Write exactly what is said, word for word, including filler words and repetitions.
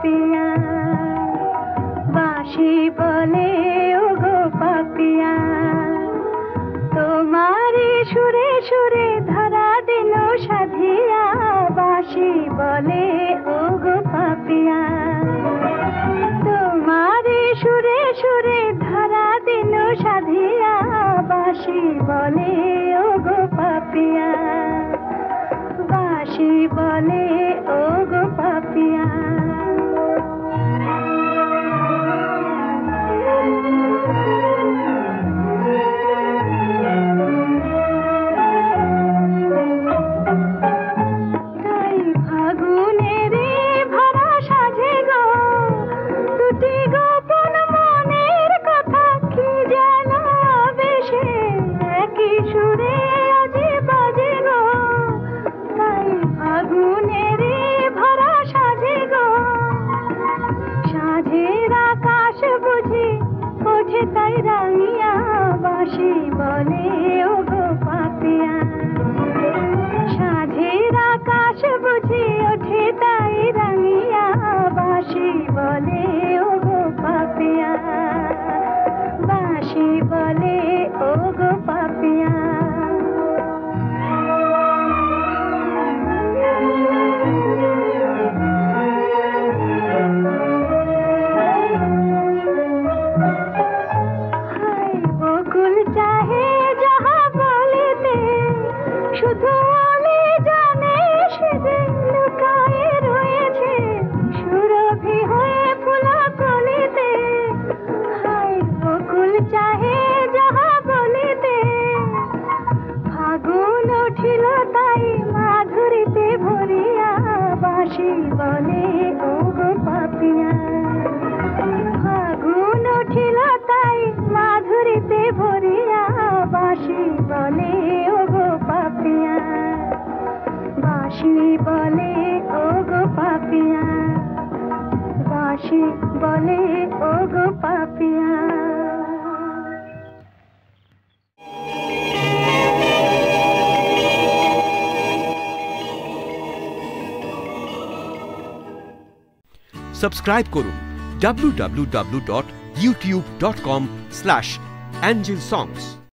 পাপিয়া বাঁশি বলে ওগো পাপিয়া তোমারি সুরে সুরে ধরা দিল সাধিয়া বাঁশি বলে ওগো পাপিয়া তোমারি সুরে সুরে ধরা দিল সাধিয়া বাঁশি বলে ওগো পাপিয়া বাঁশি বলে ওগো পাপিয়া তাই ফাগুনের ভরা সাজে গো দুটি গোপন মনের কথা কি যেন বেশে একই সুরে আজি বাজে গো তাই ফাগুনের ভরা সাজে গো সাঁঝের আকাশ বুঝি ওঠে তাই রাঙিয়া বাঁশি বলে ওগো পাপিয়া সাঁঝের আকাশ বুঝি ওঠে তাই রাঙিয়া বাঁশি বলে ওগো পাপিয়া বাঁশি বলে ওগো পাপিয়া বকুল চাহে যাহা বলিতে শুধু আমি জানে সে যে লুকায়ে রয়েছে সুরভি হয়ে ফুলা কলিতে হায় বকুল চাহে যাহা বলিতে ফাগুন উঠিল তাই মাধুরীতে ভরিয়া বাঁশি বলে ওগো পাপিয়া ফাগুন উঠিল তাই মাধুরীতে ভরিয়া বাঁশি বলে ওগো পাপিয়া বাঁশি বলে ওগো পাপিয়া বাঁশি বলে ওগো পাপিয়া সাবস্ক্রাইব করুন W W W dot YouTube dot com slash Angel সংস।